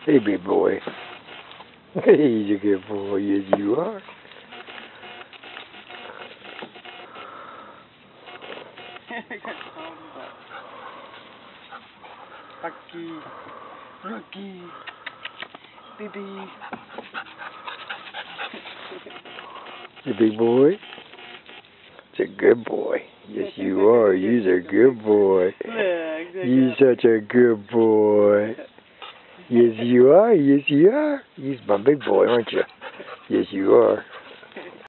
Hey, big boy. Hey, he's a good boy. Yes, you are. Rocky, Rocky, baby. Hey, big boy. It's a good boy. Yes, you are. You're a good boy. You're such a good boy. Yes, you are. Yes, you are. You're my big boy, aren't you? Yes, you are.